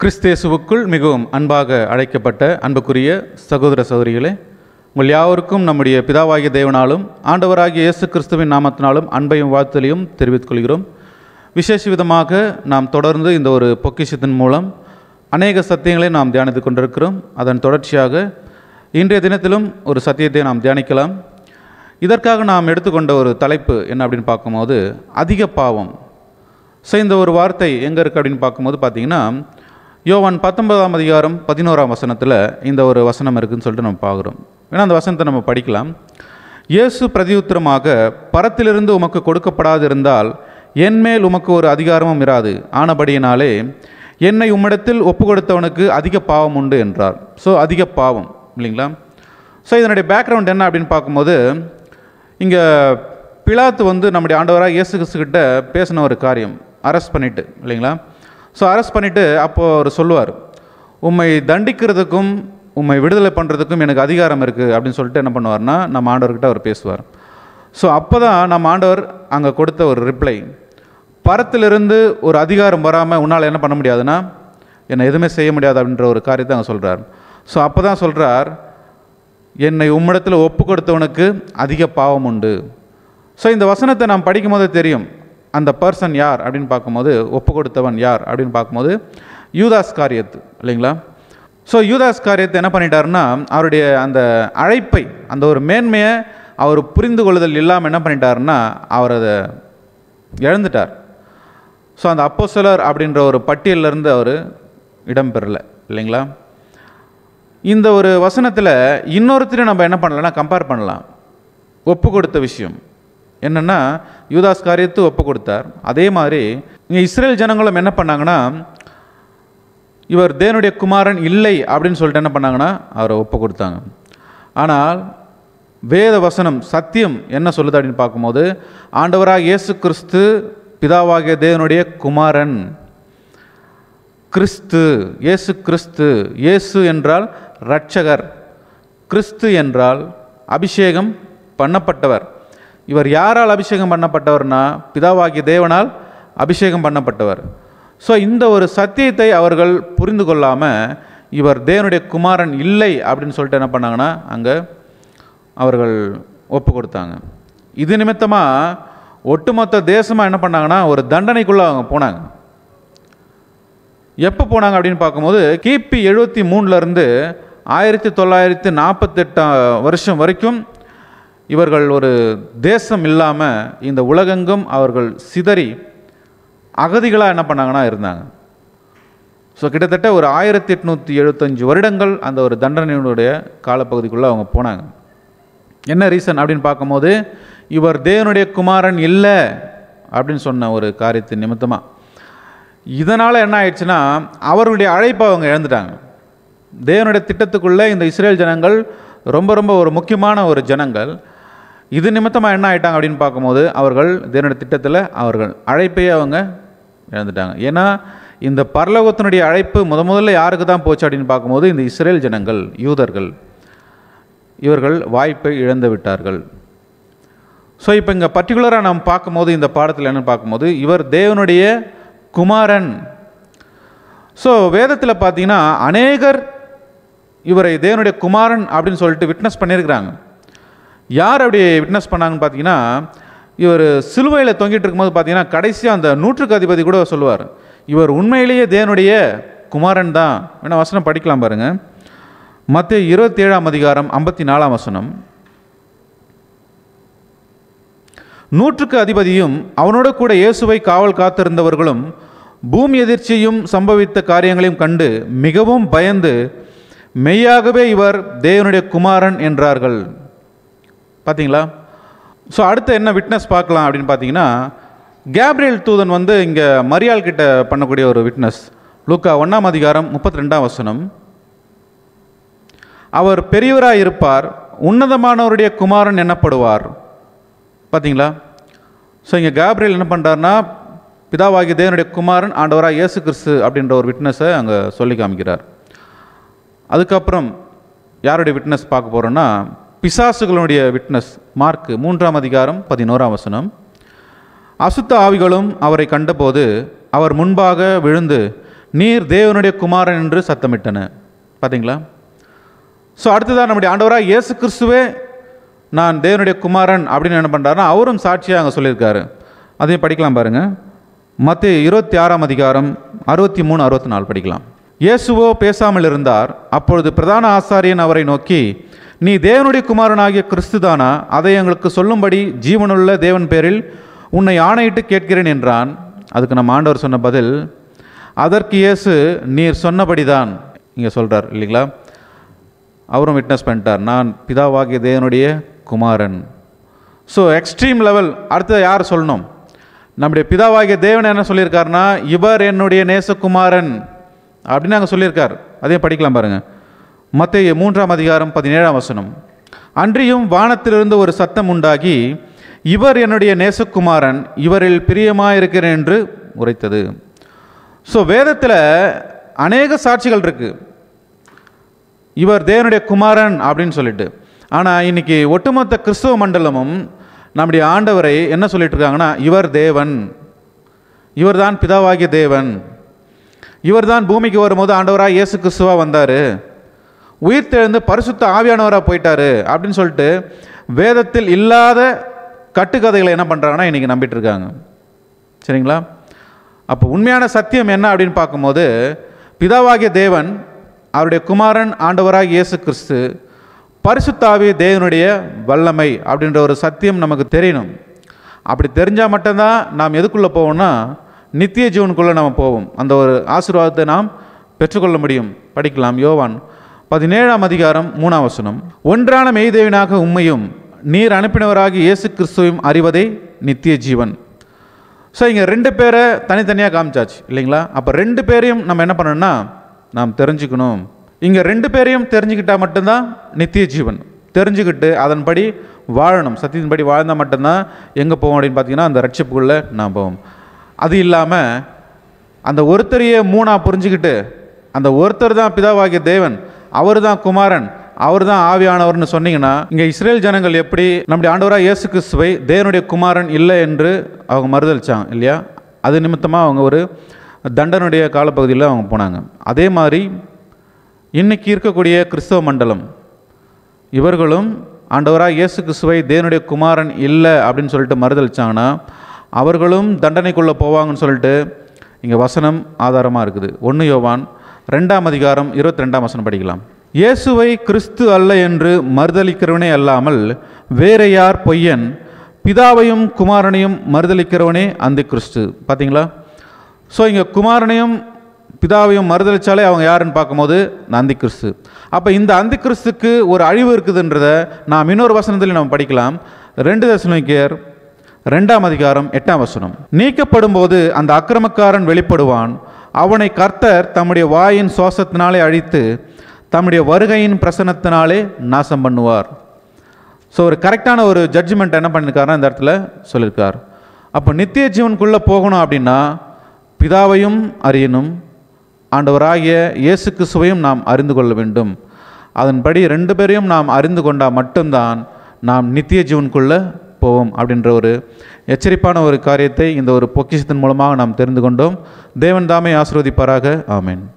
கிறிஸ்தேசுவுக்குள் மிகவும் அன்பாக அழைக்கப்பட்ட அன்புக்குரிய சகோதர சகோதரிகளே, உங்கள் யாவருக்கும் நம்முடைய பிதாவாகிய தேவனாலும் ஆண்டவராகிய இயேசு கிறிஸ்துவின் நாமத்தினாலும் அன்பையும் வாழ்த்தலையும் தெரிவித்துக் கொள்கிறோம். விசேஷ விதமாக நாம் தொடர்ந்து இந்த ஒரு பொக்கிஷத்தின் மூலம் அநேக சத்தியங்களை நாம் தியானித்துக் கொண்டிருக்கிறோம். அதன் தொடர்ச்சியாக இன்றைய தினத்திலும் ஒரு சத்தியத்தை நாம் தியானிக்கலாம். இதற்காக நாம் எடுத்துக்கொண்ட ஒரு தலைப்பு என்ன அப்படின்னு பார்க்கும்போது, அதிக பாவம். ஸோ இந்த ஒரு வார்த்தை எங்கே இருக்குது அப்படின்னு பார்க்கும்போது பார்த்தீங்கன்னா, யோவான் 19ஆம் அதிகாரம் 11ஆம் வசனத்தில் இந்த ஒரு வசனம் இருக்குதுன்னு சொல்லிட்டு நம்ம பார்க்குறோம். ஏன்னா அந்த வசனத்தை நம்ம படிக்கலாம். இயேசு பிரதியுத்தரமாக, பரத்திலிருந்து உமக்கு கொடுக்கப்படாதிருந்தால் என்மேல் உமக்கு ஒரு அதிகாரமும் இராது. ஆனபடியினாலே என்னை உம்மிடத்தில் ஒப்பு கொடுத்தவனுக்கு அதிக பாவம் உண்டு என்றார். ஸோ அதிக பாவம் இல்லைங்களா? ஸோ இதனுடைய பேக்ரவுண்ட் என்ன அப்படின்னு பார்க்கும்போது, இங்கே பிலாத்து நம்முடைய ஆண்டவராக இயேசு கிறிஸ்துக்கிட்ட பேசின ஒரு காரியம், அரெஸ்ட் பண்ணிவிட்டு இல்லைங்களா? ஸோ அரெஸ்ட் பண்ணிவிட்டு அப்போது அவர் சொல்லுவார், உம்மை தண்டிக்கிறதுக்கும் உம்மை விடுதலை பண்ணுறதுக்கும் எனக்கு அதிகாரம் இருக்குது அப்படின்னு சொல்லிட்டு என்ன பண்ணுவார்னா, நம்ம ஆண்டவர்கிட்ட அவர் பேசுவார். ஸோ அப்போ தான் நம்ம ஆண்டவர் அங்கே கொடுத்த ஒரு ரிப்ளை, பரத்திலிருந்து ஒரு அதிகாரம் வராமல் உன்னால் என்ன பண்ண முடியாதுன்னா என்னை எதுவுமே செய்ய முடியாது அப்படின்ற ஒரு காரியத்தை அங்கே சொல்கிறார். ஸோ அப்போ தான் சொல்கிறார், என்னை உம்மிடத்தில் ஒப்பு கொடுத்தவனுக்கு அதிக பாவம் உண்டு. ஸோ இந்த வசனத்தை நாம் படிக்கும் போதே தெரியும், அந்த பர்சன் யார் அப்படின்னு பார்க்கும்போது, ஒப்பு கொடுத்தவன் யார் அப்படின்னு பார்க்கும்போது யூதாஸ் காரியத்து இல்லைங்களா? ஸோ யூதாஸ் காரியத்தை என்ன பண்ணிட்டாருன்னா, அவருடைய அந்த அழைப்பை, அந்த ஒரு மேன்மையை அவர் புரிந்து கொள்ளுதல் இல்லாமல் என்ன பண்ணிட்டாருன்னா, அவர் அதை இழந்துட்டார். ஸோ அந்த அப்போஸ்தலர் அப்படின்ற ஒரு பட்டியலிருந்து அவர் இடம்பெறலை இல்லைங்களா? இந்த ஒரு வசனத்தில் இன்னொருத்தரையும் நம்ம என்ன பண்ணலாம்னா கம்பேர் பண்ணலாம். ஒப்பு கொடுத்த விஷயம் என்னென்னா, யூதாஸ் காரியத்து ஒப்பு கொடுத்தார். அதே மாதிரி இங்கே இஸ்ரேல் ஜனங்களும் என்ன பண்ணாங்கன்னா, இவர் தேவனுடைய குமாரன் இல்லை அப்படின்னு சொல்லிட்டு என்ன பண்ணாங்கன்னா அவரை ஒப்பு கொடுத்தாங்க. ஆனால் வேத வசனம் சத்தியம் என்ன சொல்லுது அப்படின்னு பார்க்கும்போது, ஆண்டவராக இயேசு கிறிஸ்து பிதாவாகிய தேவனுடைய குமாரன். கிறிஸ்து, இயேசு கிறிஸ்து. இயேசு என்றால் இரட்சகர், கிறிஸ்து என்றால் அபிஷேகம் பண்ணப்பட்டவர். இவர் யாரால் அபிஷேகம் பண்ணப்பட்டவர்னா, பிதாவாகிய தேவனால் அபிஷேகம் பண்ணப்பட்டவர். ஸோ இந்த ஒரு சத்தியத்தை அவர்கள் புரிந்து கொள்ளாமல், இவர் தேவனுடைய குமாரன் இல்லை அப்படின்னு சொல்லிட்டு என்ன பண்ணாங்கன்னா அங்கே அவர்கள் ஒப்பு கொடுத்தாங்க. இது நிமித்தமாக ஒட்டுமொத்த தேசமாக என்ன பண்ணாங்கன்னா ஒரு தண்டனைக்குள்ளே அவங்க போனாங்க. எப்போ போனாங்க அப்படின்னு பார்க்கும்போது, கிபி 73லேருந்து 1948 வருஷம் வரைக்கும் இவர்கள் ஒரு தேசம் இல்லாமல் இந்த உலகெங்கும் அவர்கள் சிதறி அகதிகளாக என்ன பண்ணாங்கன்னா இருந்தாங்க. ஸோ கிட்டத்தட்ட ஒரு 1875 வருடங்கள் அந்த ஒரு தண்டனையினுடைய காலப்பகுதிக்குள்ளே அவங்க போனாங்க. என்ன ரீசன் அப்படின்னு பார்க்கும்போது, இவர் தேவனுடைய குமாரன் இல்லை அப்படின்னு சொன்ன ஒரு காரியத்தின் நிமித்தமாக. இதனால் என்ன ஆயிடுச்சுன்னா, அவர்களுடைய அழைப்பை அவங்க இழந்துட்டாங்க. தேவனுடைய திட்டத்துக்குள்ளே இந்த இஸ்ரேல் ஜனங்கள் ரொம்ப ரொம்ப ஒரு முக்கியமான ஒரு ஜனங்கள். இது நிமித்தமாக என்ன ஆகிட்டாங்க அப்படின்னு பார்க்கும்போது, அவர்கள் தேவனுடைய திட்டத்தில் அவர்கள் அழைப்பையே அவங்க இழந்துட்டாங்க. ஏன்னா இந்த பரலோகத்தினுடைய அழைப்பு முதல்ல யாருக்கு தான் போச்சு அப்படின்னு பார்க்கும்போது, இந்த இஸ்ரேல் ஜனங்கள், யூதர்கள், இவர்கள் வாய்ப்பை இழந்து விட்டார்கள். ஸோ இப்போ இங்கே பர்டிகுலராக நாம் பார்க்கும்போது, இந்த பாடத்தில் என்னென்னு பார்க்கும்போது, இவர் தேவனுடைய குமாரன். ஸோ வேதத்தில் பார்த்தீங்கன்னா அநேகர் இவரை தேவனுடைய குமாரன் அப்படின்னு சொல்லிட்டு விட்னஸ் பண்ணியிருக்கிறாங்க. யார் அப்படி விட்னஸ் பண்ணாங்கன்னு பார்த்தீங்கன்னா, இவர் சிலுவையில் தொங்கிட்டு இருக்கும்போது பார்த்தீங்கன்னா கடைசியாக அந்த 100க்கு அதிபதி கூட சொல்லுவார், இவர் உண்மையிலேயே தேவனுடைய குமாரன் தான். வேணா வசனம் படிக்கலாம் பாருங்கள். மத்தேயு 27ஆம் அதிகாரம் 54ஆம் வசனம். 100க்கு அதிபதியும் அவனோட கூட இயேசுவை காவல் காத்திருந்தவர்களும் பூமி எதிர்ச்சியும் சம்பவித்த காரியங்களையும் கண்டு மிகவும் பயந்து, மெய்யாகவே இவர் தேவனுடைய குமாரன் என்றார்கள். பார்த்தீங்களா? ஸோ அடுத்து என்ன விட்னஸ் பார்க்கலாம் அப்படின்னு பார்த்தீங்கன்னா, கேப்ரியல் தூதன் இங்கே மரியாள் கிட்ட பண்ணக்கூடிய ஒரு விட்னஸ். லூக்கா 1ஆம் அதிகாரம் 32ஆம் வசனம். அவர் பெரியவராக இருப்பார், உன்னதமானவருடைய குமாரன் எனப்படுவார். பார்த்தீங்களா? ஸோ இங்கே கேப்ரியல் என்ன பண்ணுறாருனா, பிதாவாகிய தேவனுடைய குமாரன் ஆண்டவராக இயேசு கிறிஸ்து அப்படின்ற ஒரு விட்னஸை அங்கே சொல்லி காமிக்கிறார். அதுக்கப்புறம் யாருடைய விட்னஸ் பார்க்க போகிறோன்னா, பிசாசுகளுடைய விட்னஸ். மார்க் 3ஆம் அதிகாரம் 11ஆம் வசனம். அசுத்த ஆவிகளும் அவரை கண்டபோது அவர் முன்பாக விழுந்து நீர் தேவனுடைய குமாரன் என்று சத்தமிட்டன. பார்த்தீங்களா? ஸோ அடுத்ததாக நம்முடைய ஆண்டவராக இயேசு கிறிஸ்துவே நான் தேவனுடைய குமாரன் அப்படின்னு என்ன பண்ணுறாருன்னா அவரும் சாட்சியாக அங்கே சொல்லியிருக்காரு. அதையும் படிக்கலாம் பாருங்கள். மத்தேயு 26ஆம் அதிகாரம் 63, 64 படிக்கலாம். இயேசுவோ பேசாமல் இருந்தார். அப்பொழுது பிரதான ஆசாரியன் அவரை நோக்கி, நீ தேவனுடைய குமாரனாகிய கிறிஸ்துதானா? அதை எங்களுக்கு சொல்லும்படி ஜீவனுள்ள தேவன் பேரில் உன்னை ஆணையிட்டு கேட்கிறேன் என்றான். அதுக்கு நம்ம ஆண்டவர் சொன்ன பதில், அதற்கு இயேசு, நீர் சொன்னபடிதான். இங்கே சொல்கிறார் இல்லைங்களா? அவரும் விட்னஸ் பண்ணிட்டார், நான் பிதாவாகிய தேவனுடைய குமாரன். So extreme level. அடுத்தது யார் சொல்லணும்? நம்முடைய பிதாவாகிய தேவன் என்ன சொல்லியிருக்காருன்னா, இவர் என்னுடைய நேசகுமாரன் அப்படின்னு நாங்கள் சொல்லியிருக்கார். அதையும் படிக்கலாம் பாருங்கள். மத்தேயு 3ஆம் அதிகாரம் 17ஆம் வசனம். அன்றியும் வானத்திலிருந்து ஒரு சத்தம் உண்டாகி, இவர் என்னுடைய நேசகுமாரன், இவரில் பிரியமாயிருக்கிறேன் என்று உரைத்தது. ஸோ வேதத்தில் அநேக சாட்சிகள் இருக்கு, இவர் தேவனுடைய குமாரன் அப்படின்னு சொல்லிட்டு. ஆனால் இன்னைக்கு ஒட்டுமொத்த கிறிஸ்துவ மண்டலமும் நம்முடைய ஆண்டவரை என்ன சொல்லிட்டு இருக்காங்கன்னா, இவர் தேவன், இவர் தான் பிதாவாகிய தேவன், இவர் தான் பூமிக்கு வரும்போது ஆண்டவராக இயேசு கிறிஸ்துவாக வந்தார், உயிர் தெழுந்து பரிசுத்த ஆவியானவராக போயிட்டாரு அப்படின்னு சொல்லிட்டு வேதத்தில் இல்லாத கட்டுக்கதைகளை என்ன பண்ணுறாங்கன்னா இன்றைக்கி நம்பிட்டு இருக்காங்க. சரிங்களா? அப்போ உண்மையான சத்தியம் என்ன அப்படின்னு பார்க்கும்போது, பிதாவாகிய தேவன், அவருடைய குமாரன் ஆண்டவராகிய இயேசு கிறிஸ்து, பரிசுத்த ஆவி தேவனுடைய வல்லமை அப்படின்ற ஒரு சத்தியம் நமக்கு தெரியணும். அப்படி தெரிஞ்சால் மட்டும்தான் நாம் எதுக்குள்ளே போவோம்னா நித்திய ஜீவனுக்குள்ளே நாம் போவோம். அந்த ஒரு ஆசீர்வாதத்தை நாம் பெற்றுக்கொள்ள முடியும். படிக்கலாம். யோவான் 17ஆம் அதிகாரம் 3ஆம் வசனம். ஒன்றான மெய்தேவனாக உம்மையும் நீர் அனுப்பினவராகி இயேசு கிறிஸ்துவையும் அறிவதே நித்திய ஜீவன். ஸோ இங்கே 2 பேரை தனித்தனியாக காமிச்சாச்சு இல்லைங்களா? அப்போ 2 பேரையும் நம்ம என்ன பண்ணணும்னா நாம் தெரிஞ்சுக்கணும். இங்கே 2 பேரையும் தெரிஞ்சுக்கிட்டால் மட்டும்தான் நித்திய ஜீவன். தெரிஞ்சுக்கிட்டு அதன்படி வாழணும். சத்தியத்தின்படி வாழ்ந்தால் மட்டும்தான் எங்கே போவோம் அப்படின்னு பார்த்தீங்கன்னா அந்த ரட்சிப்புக்குள்ளே நாம் போவோம். அது இல்லாமல் அந்த ஒருத்தரையே 3ஆக புரிஞ்சுக்கிட்டு அந்த ஒருத்தர் தான் பிதாவாகிய தேவன், அவர் தான் குமாரன், அவர் தான் ஆவியானவர்னு சொன்னீங்கன்னா, இங்கே இஸ்ரேல் ஜனங்கள் எப்படி நம்முடைய ஆண்டவராக இயேசு கிறிஸ்துவை தேவனுடைய குமாரன் இல்லை என்று அவங்க மறுதளிச்சாங்க இல்லையா? அது நிமித்தமாக அவங்க ஒரு தண்டனுடைய காலப்பகுதியில் அவங்க போனாங்க. அதே மாதிரி இன்னைக்கு இருக்கக்கூடிய கிறிஸ்தவ மண்டலம் இவர்களும் ஆண்டவராக இயேசு கிறிஸ்துவை தேவனுடைய குமாரன் இல்லை அப்படின்னு சொல்லிட்டு மறுதளிச்சாங்கன்னா அவர்களும் தண்டனைக்குள்ளே போவாங்கன்னு சொல்லிட்டு இங்கே வசனம் ஆதாரமாக இருக்குது. 1 யோவான் 2ஆம் அதிகாரம் 22ஆம் வசனம் படிக்கலாம். இயேசுவை கிறிஸ்து அல்ல என்று மறுதளிக்கிறவனே அல்லாமல் வேற யார் பொய்யன்? பிதாவையும் குமாரனையும் மறுதளிக்கிறவனே அந்த கிறிஸ்து. பார்த்தீங்களா? ஸோ இங்கே குமாரனையும் பிதாவையும் மறுதளித்தாலே அவங்க யாருன்னு பார்க்கும்போது அந்தி கிறிஸ்து. அப்போ இந்த அந்தி கிறிஸ்துக்கு ஒரு அழிவு இருக்குதுன்றதை நாம் இன்னொரு வசனத்தில் நம்ம படிக்கலாம். 2 தெசலோனிக்கேயர் 2ஆம் அதிகாரம் 8ஆம் வசனம். நீக்கப்படும் போது அந்த அக்கிரமக்காரன் வெளிப்படுவான், அவனை கர்த்தர் தம்முடைய வாயின் சுவாசத்தினாலே அழித்து தம்முடைய வருகையின் பிரசன்னத்தினாலே நாசம் பண்ணுவார். ஸோ ஒரு கரெக்டான ஒரு ஜட்ஜ்மெண்ட் என்ன பண்ணியிருக்காருன்னா இந்த இடத்துல சொல்லியிருக்கார். அப்போ நித்திய ஜீவனுக்குள்ளே போகணும் அப்படின்னா பிதாவையும் அறியணும், ஆண்டவராகிய இயேசு கிறிஸ்துவையும் நாம் அறிந்து கொள்ள வேண்டும். அதன்படி 2 பேரையும் நாம் அறிந்து கொண்டால் மட்டும்தான் நாம் நித்திய ஜீவனுக்குள்ளே போவோம் அப்படின்ற ஒரு எச்சரிப்பான ஒரு காரியத்தை இந்த ஒரு பொக்கிஷத்தின் மூலமாக நாம் தெரிந்து கொண்டோம். தேவன் தாமே ஆசீர்வதிப்பாராக. ஆமென்.